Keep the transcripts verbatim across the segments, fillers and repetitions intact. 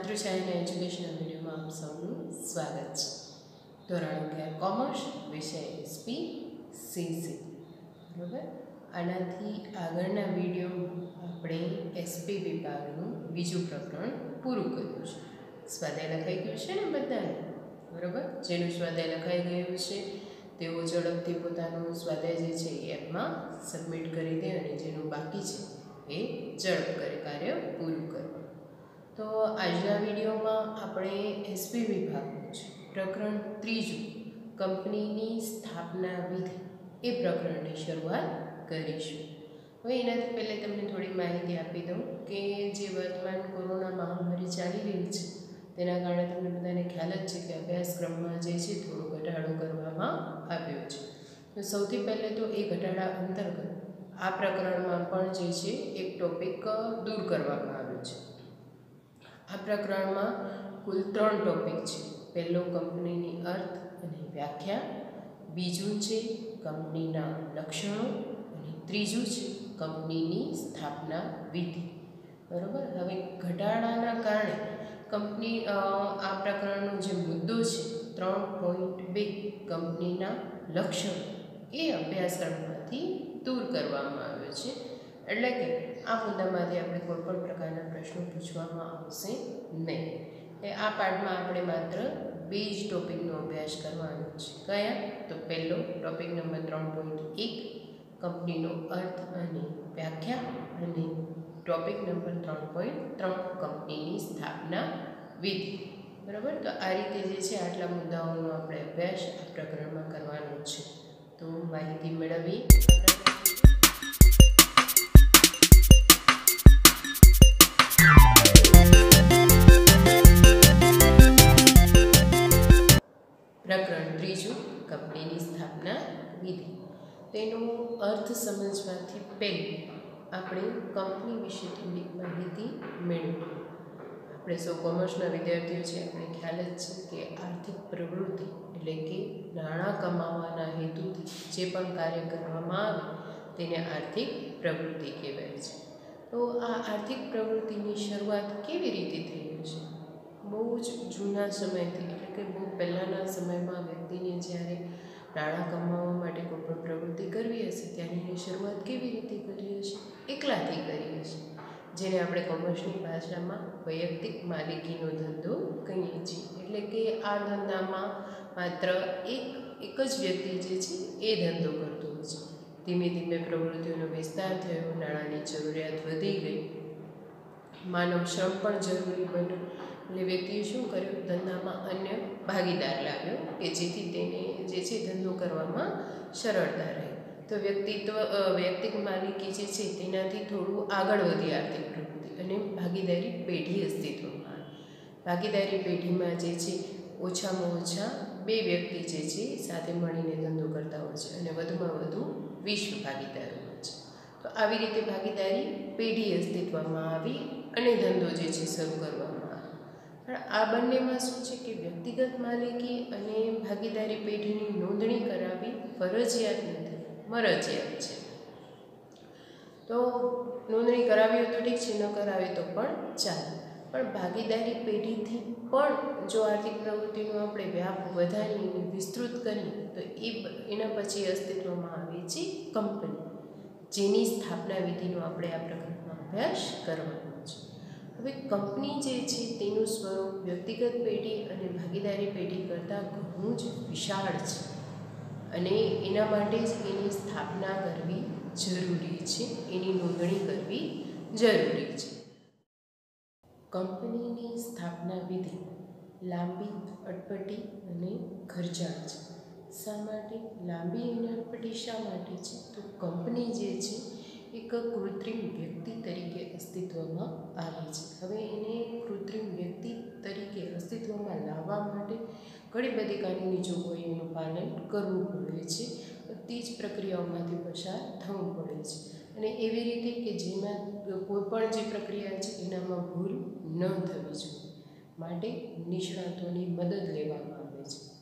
માતૃછાયાના educational વિડીયોમાં આપ સૌનું સ્વાગત છે. ધોરણ અગિયાર કોમર્સ, વિષય એસપી સીસી. બરાબર, આનાથી આગળના વિડીયોમાં આપણે એસપી વિભાગનું બીજું પ્રકરણ પૂરું કર્યું છે. સ્વાધ્યાય લખાઈ ગયું છે ને બધાને? બરાબર, જેનું સ્વાધ્યાય લખાઈ ગયું છે તેઓ ઝડપથી પોતાનું સ્વાધ્યાય જે છે એ એપમાં સબમિટ કરી દે અને જેનું બાકી છે એ ઝડપ કરે કાર્ય પૂરું કરવાનું. તો આજના વિડીયોમાં આપણે એસપી વિભાગનું છે પ્રકરણ ત્રીજું, કંપનીની સ્થાપના વિધિ, એ પ્રકરણની શરૂઆત કરીશું. હવે એનાથી પહેલાં તમને થોડી માહિતી આપી દઉં કે જે વર્તમાન કોરોના મહામારી ચાલી રહી છે તેના કારણે તમને બધાને ખ્યાલ જ છે કે અભ્યાસક્રમમાં જે છે થોડો ઘટાડો કરવામાં આવ્યો છે. તો સૌથી પહેલાં તો એ ઘટાડા અંતર્ગત આ પ્રકરણમાં પણ જે છે એક ટોપિક દૂર કરવામાં આવ્યો છે. આ પ્રકરણમાં કુલ ત્રણ ટોપિક છે. પહેલો કંપનીની અર્થ અને વ્યાખ્યા, બીજું છે કંપનીના લક્ષણો અને ત્રીજું છે કંપનીની સ્થાપના વિધિ. બરાબર, હવે ઘટાડાના કારણે કંપની આ પ્રકરણનો જે મુદ્દો છે ત્રણ પોઈન્ટ બે કંપનીના લક્ષણો એ અભ્યાસક્રમમાંથી દૂર કરવામાં આવ્યો છે. એટલે કે આ મુદ્દામાંથી આપણે કોઈ પણ પ્રકારના પ્રશ્નો પૂછવામાં આવશે નહીં. એ આ પાઠમાં આપણે માત્ર બે જ ટોપિકનો અભ્યાસ કરવાનો છે. કયા? તો પહેલો ટોપિક નંબર ત્રણ પોઈન્ટ એક કંપનીનો અર્થ અને વ્યાખ્યા, અને ટોપિક નંબર ત્રણ પોઈન્ટ ત્રણ કંપનીની સ્થાપના વિધિ. બરાબર, તો આ રીતે જે છે આટલા મુદ્દાઓનો આપણે અભ્યાસ આ પ્રકરણમાં કરવાનો છે. તો માહિતી મેળવી પ્રકરણ ત્રીજું, કંપનીની સ્થાપના વિધિ. તેનો અર્થ સમજવાથી પહેલાં આપણે કંપની વિશે થોડીક માહિતી મેળવીએ. આપણે સૌ કોમર્સના વિદ્યાર્થીઓ છે, આપણે ખ્યાલ જ છે કે આર્થિક પ્રવૃત્તિ એટલે કે નાણાં કમાવાના હેતુથી જે પણ કાર્ય કરવામાં આવે તેને આર્થિક પ્રવૃત્તિ કહેવાય છે. તો આ આર્થિક પ્રવૃત્તિની શરૂઆત કેવી રીતે થઈ હશે? બહુ જ જૂના સમયથી, એટલે કે બહુ પહેલાંના સમયમાં વ્યક્તિને જ્યારે નાણાં કમાવા માટે કોઈ પણ પ્રવૃત્તિ કરવી હશે ત્યારે એની શરૂઆત કેવી રીતે કરી હશે? એકલાથી કરી હશે, જેને આપણે કોમર્સની ભાષામાં વૈયક્તિક માલિકીનો ધંધો કહીએ છીએ. એટલે કે આ ધંધામાં માત્ર એક એક જ વ્યક્તિ જે છે એ ધંધો કરતો હોય છે. ધીમે ધીમે પ્રવૃત્તિઓનો વિસ્તાર થયો, નાણાંની જરૂરિયાત વધી ગઈ, માનવ શ્રમ પણ જરૂરી બન્યું. એટલે વ્યક્તિએ શું કર્યું? ધંધામાં અન્ય ભાગીદાર લાવ્યો કે જેથી તેને જે છે ધંધો કરવામાં સરળતા રહે. તો વ્યક્તિત્વ વૈયક્તિક માલિકી જે છે તેનાથી થોડું આગળ વધી આર્થિક પ્રવૃત્તિ અને ભાગીદારી પેઢી અસ્તિત્વમાં આવી. ભાગીદારી પેઢીમાં જે છે ઓછામાં ઓછા બે વ્યક્તિ જે છે સાથે મળીને ધંધો કરતા હોય છે અને વધુમાં વધુ વીસ ભાગીદારો હોય છે. તો આવી રીતે ભાગીદારી પેઢી અસ્તિત્વમાં આવી અને ધંધો જે છે શરૂ કરવામાં આવ્યો. પણ આ બંનેમાં શું છે કે વ્યક્તિગત માલિકી અને ભાગીદારી પેઢીની નોંધણી કરાવવી ફરજિયાત નથી, મરજિયાત છે. તો નોંધણી કરાવી હોય તો ઠીક છે, ન કરાવે તો પણ ચાલે. પણ ભાગીદારી પેઢીથી પણ જો આર્થિક પ્રવૃત્તિનો આપણે વ્યાપ વધારીને વિસ્તૃત કરીએ તો એ એના પછી અસ્તિત્વમાં આવે છે કંપની, જેની સ્થાપના વિધિનો આપણે આ પ્રકરણમાં અભ્યાસ કરવાનો છે. હવે કંપની જે છે તેનું સ્વરૂપ વ્યક્તિગત પેઢી અને ભાગીદારી પેઢી કરતાં ઘણું જ વિશાળ છે અને એના માટે જ એની સ્થાપના કરવી જરૂરી છે, એની નોંધણી કરવી જરૂરી છે. કંપનીની સ્થાપના વિધિ લાંબી, અટપટી અને ખર્ચાળ છે. શા માટે લાંબી અને અટપટી શા માટે છે? તો કંપની જે છે એક કૃત્રિમ વ્યક્તિ તરીકે અસ્તિત્વમાં આવે છે. હવે એને કૃત્રિમ વ્યક્તિ તરીકે અસ્તિત્વમાં લાવવા માટે ઘણી બધી કાનૂની જોગવાઈઓનું પાલન કરવું પડે છે. બધી જ પ્રક્રિયાઓમાંથી પસાર થવું પડે છે અને એવી રીતે કે જેમાં કોઈ પણ જે પ્રક્રિયા છે એનામાં ભૂલ ન થવી જોઈએ. માટે નિષ્ણાતોની મદદ લેવામાં આવે છે.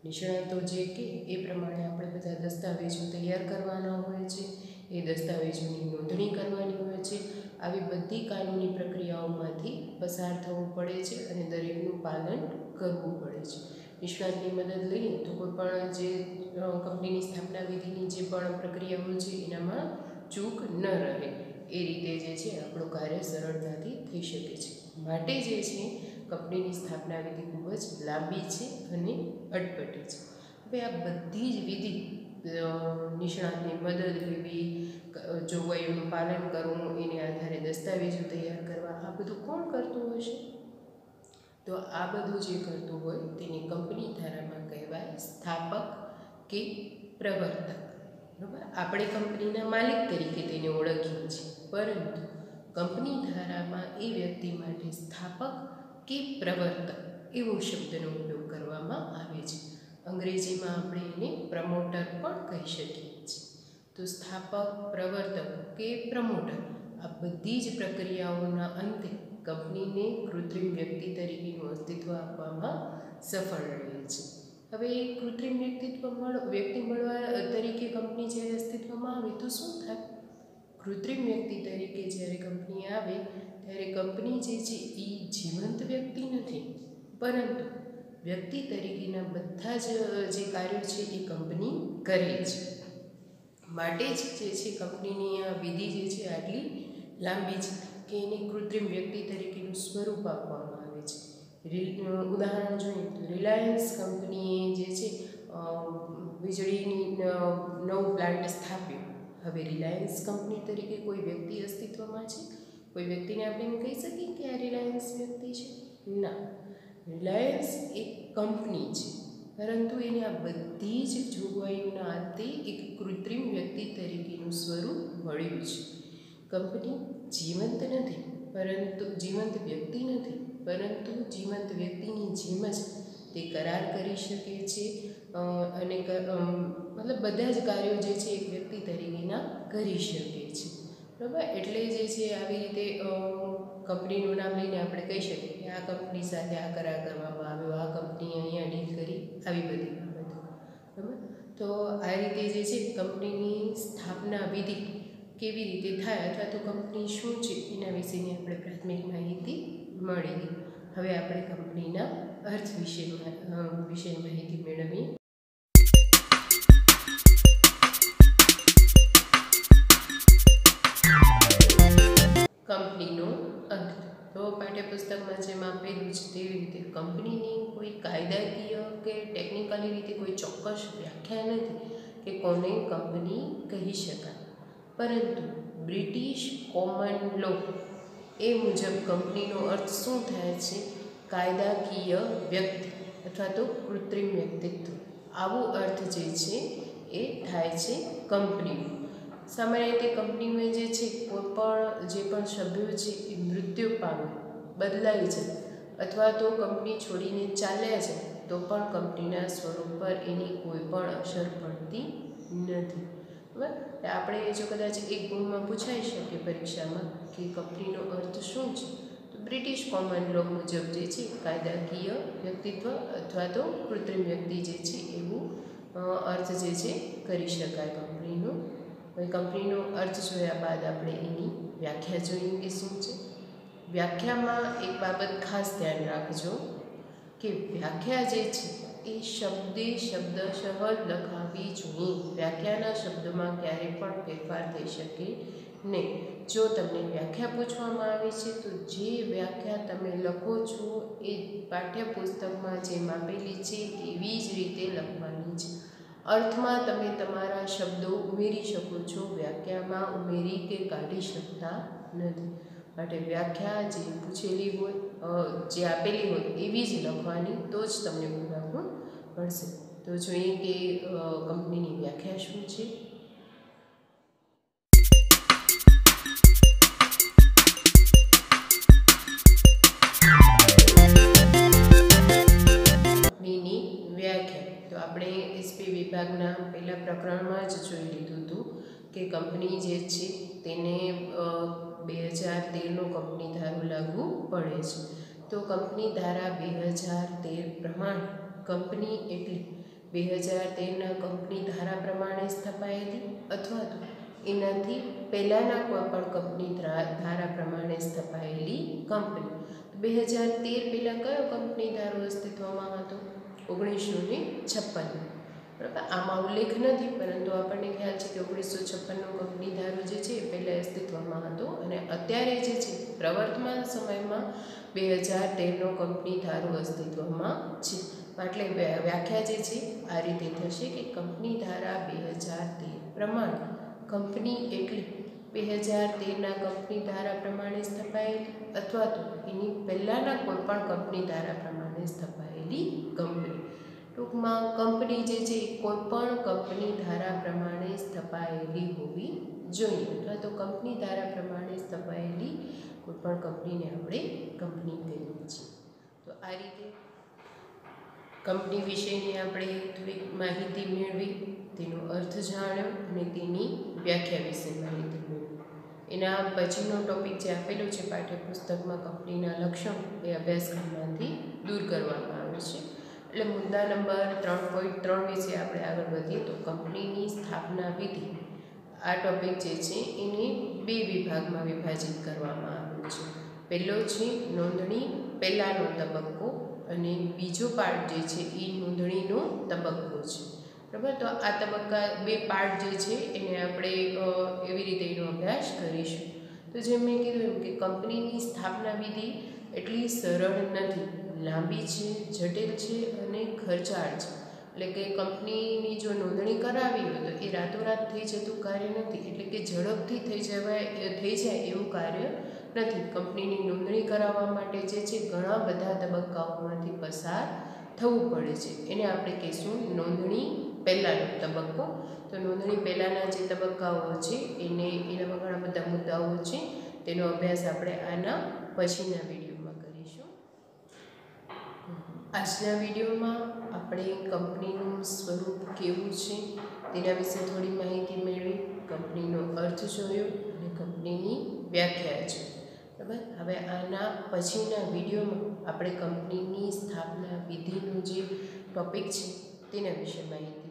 નિષ્ણાતો જે કે એ પ્રમાણે આપણે બધા દસ્તાવેજો તૈયાર કરવાના હોય છે, એ દસ્તાવેજોની નોંધણી કરવાની હોય છે. આવી બધી કાનૂની પ્રક્રિયાઓમાંથી પસાર થવું પડે છે અને દરેકનું પાલન કરવું પડે છે. નિષ્ણાતની મદદ લઈએ તો કોઈ પણ જે કંપનીની સ્થાપના વિધિની જે પણ પ્રક્રિયાઓ છે એનામાં ચૂક ન રહે, એ રીતે જે છે આપણું કાર્ય સરળતાથી થઈ શકે છે. માટે જે છે કંપનીની સ્થાપના વિધિ ખૂબ જ લાંબી છે અને અટપટી છે. હવે આ બધી જ વિધિ નિષ્ણાતની મદદ લેવી, જોગવાઈઓનું પાલન કરવું, એને આધારે દસ્તાવેજો તૈયાર કરવા, આ બધું કોણ કરતું હશે? તો આ બધું જે કરતું હોય તેને કંપની ધારામાં કહેવાય સ્થાપક કે પ્રવર્તક. બરાબર, આપણે કંપનીના માલિક તરીકે તેને ઓળખીએ છીએ, પરંતુ કંપની ધારામાં એ વ્યક્તિ માટે સ્થાપક કે પ્રવર્તક એવો શબ્દનો ઉપયોગ કરવામાં આવે છે. અંગ્રેજીમાં આપણે એને પ્રમોટર પણ કહી શકીએ છીએ. તો સ્થાપક, પ્રવર્તક કે પ્રમોટર આ બધી જ પ્રક્રિયાઓના અંતે કંપનીને કૃત્રિમ વ્યક્તિ તરીકેનું અસ્તિત્વ આપવામાં સફળ રહે છે. હવે કૃત્રિમ વ્યક્તિત્વ મળ વ્યક્તિ મળવા તરીકે કંપની જ્યારે અસ્તિત્વમાં આવે તો શું થાય? કૃત્રિમ વ્યક્તિ તરીકે જ્યારે કંપની આવે ત્યારે કંપની જે છે એ જીવંત વ્યક્તિ નથી, પરંતુ વ્યક્તિ તરીકેના બધા જ જે કાર્યો છે એ કંપની કરે છે. માટે જ જે છે કંપનીની આ વિધિ જે છે આટલી લાંબી છે કે એને કૃત્રિમ વ્યક્તિ તરીકેનું સ્વરૂપ આપવામાં આવે છે. ઉદાહરણ જોઈએ તો રિલાયન્સ કંપનીએ જે છે વીજળીની નવું પ્લાન્ટ સ્થાપ્યો. હવે રિલાયન્સ કંપની તરીકે કોઈ વ્યક્તિ અસ્તિત્વમાં છે? કોઈ વ્યક્તિને આપણે એમ કહી શકીએ કે આ રિલાયન્સ વ્યક્તિ છે? ના, રિલાયન્સ એક કંપની છે, પરંતુ એને આ બધી જ જોગવાઈઓના અંતે એક કૃત્રિમ વ્યક્તિ તરીકેનું સ્વરૂપ મળ્યું છે. કંપની જીવંત નથી, પરંતુ જીવંત વ્યક્તિ નથી, પરંતુ જીવંત વ્યક્તિની જેમ જ તે કરાર કરી શકે છે અને મતલબ બધા જ કાર્યો જે છે એક વ્યક્તિ તરીકેના કરી શકે છે. બરાબર, એટલે જે છે આવી રીતે કંપનીનું નામ લઈને આપણે કહી શકીએ કે આ કંપની સાથે આ કરાર કરવામાં આવ્યો, આ કંપનીએ અહીંયા ડીલ કરી, આવી બધી બાબતો. બરાબર, તો આ રીતે જે છે કંપનીની સ્થાપના વિધિ કેવી રીતે થાય અથવા તો કંપની શું છે એના વિશેની આપણે પ્રાથમિક માહિતી મળી ગઈ. હવે આપણે કંપનીના અર્થ વિશે વિશે માહિતી મેળવીએ. કંપનીનો અર્થ તો પાઠ્યપુસ્તકમાં જેમ આપેલું છે તેવી રીતે કંપનીની કોઈ કાયદાકીય કે ટેકનિકલી રીતે કોઈ ચોક્કસ વ્યાખ્યા નથી કે કોને કંપની કહી શકાય, પરંતુ બ્રિટિશ કોમન લો એ મુજબ કંપનીનો અર્થ શું થાય છે? કાયદાકીય વ્યક્તિ અથવા તો કૃત્રિમ વ્યક્તિત્વ, આવો અર્થ જે છે એ થાય છે કંપનીનો. સામાન્ય રીતે કંપનીમાં જે છે કોઈ પણ જે પણ સભ્યો છે એ મૃત્યુ પામે, બદલાઈ જાય અથવા તો કંપની છોડીને ચાલ્યા છે તો પણ કંપનીના સ્વરૂપ પર એની કોઈ પણ અસર પડતી નથી. બરાબર, આપણે જો કદાચ એક ગુણમાં પૂછાઈ શકે પરીક્ષામાં કે કંપનીનો અર્થ શું છે, તો બ્રિટિશ કોમન લો મુજબ જે છે કાયદાકીય વ્યક્તિત્વ અથવા તો કૃત્રિમ વ્યક્તિ જે છે એવું અર્થ જે છે કરી શકાય કંપનીનો. હવે કંપનીનો અર્થ જોયા બાદ આપણે એની વ્યાખ્યા જોઈએ કે શું છે. વ્યાખ્યામાં એક બાબત ખાસ ધ્યાન રાખજો કે વ્યાખ્યા જે છે એ શબ્દે શબ્દશઃ લખાવી જોઈએ. વ્યાખ્યાના શબ્દોમાં ક્યારેય પણ ફેરફાર થઈ શકે નહીં. જો તમને વ્યાખ્યા પૂછવામાં આવે છે તો જે વ્યાખ્યા તમે લખો છો એ પાઠ્યપુસ્તકમાં જેમ આપેલી છે એવી જ રીતે લખવાની છે. અર્થમાં તમે તમારા શબ્દો ઉમેરી શકો છો, વ્યાખ્યામાં ઉમેરી કે કાઢી શકતા નથી. માટે વ્યાખ્યા જે પૂછેલી હોય, જે આપેલી હોય એવી જ લખવાની, તો જ તમને પૂરા ગુણ મળશે. તો જોઈએ કે કંપનીની વ્યાખ્યા શું છે. કંપનીની વ્યાખ્યા તો આપણે એસપી વિભાગના પહેલા પ્રકરણમાં જ જોઈ લીધું હતું કે કંપની જે છે તેને બે હજાર તેરનો કંપની ધારો લાગુ પડે છે. તો કંપની ધારા બે હજાર તેર પ્રમાણે કંપની એટલે બે હજાર તેરના કંપની ધારા પ્રમાણે સ્થપાયેલી અથવા તો એનાથી પહેલાંના કોઈ પણ કંપની ધારા પ્રમાણે સ્થપાયેલી કંપની. બે હજાર તેર પહેલાં કયો કંપની ધારો અસ્તિત્વમાં હતો? ઓગણીસો ને છપ્પન. બરાબર, આમાં ઉલ્લેખ નથી, પરંતુ આપણને ખ્યાલ છે કે ઓગણીસો છપ્પનનો કંપની ધારો જે છે એ પહેલાં અસ્તિત્વમાં હતો અને અત્યારે જે છે પ્રવર્તમાન સમયમાં બે હજાર તેરનો કંપની ધારો અસ્તિત્વમાં છે. એટલે વ્યાખ્યા જે છે આ રીતે થશે કે કંપની ધારા બે હજાર તેર પ્રમાણે કંપની એટલે બે હજાર તેરના કંપની ધારા પ્રમાણે સ્થપાયેલી અથવા તો એની પહેલાંના કોઈપણ કંપની ધારા પ્રમાણે સ્થપાયેલી કંપની. ટૂંકમાં કંપની જે છે એ કોઈપણ કંપની ધારા પ્રમાણે સ્થપાયેલી હોવી જોઈએ અથવા તો કંપની ધારા પ્રમાણે સ્થપાયેલી કોઈપણ કંપનીને આપણે કંપની કહીએ છીએ. તો આ રીતે કંપની વિશેની આપણે થોડીક માહિતી મેળવી, તેનો અર્થ જાણ્યો અને તેની વ્યાખ્યા વિશે માહિતી મેળવી. એના પછીનો ટૉપિક જે આપેલો છે પાઠ્યપુસ્તકમાં કંપનીના લક્ષણો એ અભ્યાસક્રમમાંથી દૂર કરવામાં આવે છે. એટલે મુદ્દા નંબર ત્રણ પોઈન્ટ ત્રણ વિશે આપણે આગળ વધીએ તો કંપનીની સ્થાપના વિધિ. આ ટૉપિક જે છે એને બે વિભાગમાં વિભાજિત કરવામાં આવ્યો છે. પહેલો છે નોંધણી પહેલાંનો તબક્કો અને બીજો પાર્ટ જે છે એ નોંધણીનો તબક્કો છે. બરાબર, તો આ તબક્કા બે પાર્ટ જે છે એને આપણે એવી રીતે એનો અભ્યાસ કરીશું. તો જેમ મેં કીધું એમ કે કંપનીની સ્થાપના વિધિ એટલી સરળ નથી, લાંબી છે, જટિલ છે અને ખર્ચાળ છે. એટલે કે કંપનીની જો નોંધણી કરાવી હોય તો એ રાતોરાત થઈ જતું કાર્ય નથી, એટલે કે ઝડપથી થઈ જવાય થઈ જાય એવું કાર્ય નથી. કંપનીની નોંધણી કરાવવા માટે જે છે ઘણા બધા તબક્કાઓમાંથી પસાર થવું પડે છે. એને આપણે કહીશું નોંધણી પહેલાંનો તબક્કો. તો નોંધણી પહેલાંના જે તબક્કાઓ છે એને એનામાં ઘણા બધા મુદ્દાઓ છે, તેનો અભ્યાસ આપણે આના પછીના વિડીયોમાં કરીશું. આજના વિડીયોમાં આપણે કંપનીનું સ્વરૂપ કેવું છે તેના વિશે થોડી માહિતી મેળવી, કંપનીનો અર્થ જોયો અને કંપનીની વ્યાખ્યા છે. બરાબર, હવે આના પછીના વિડીયોમાં આપણે કંપનીની સ્થાપના વિધિનો જે ટૉપિક છે તેના વિશે માહિતી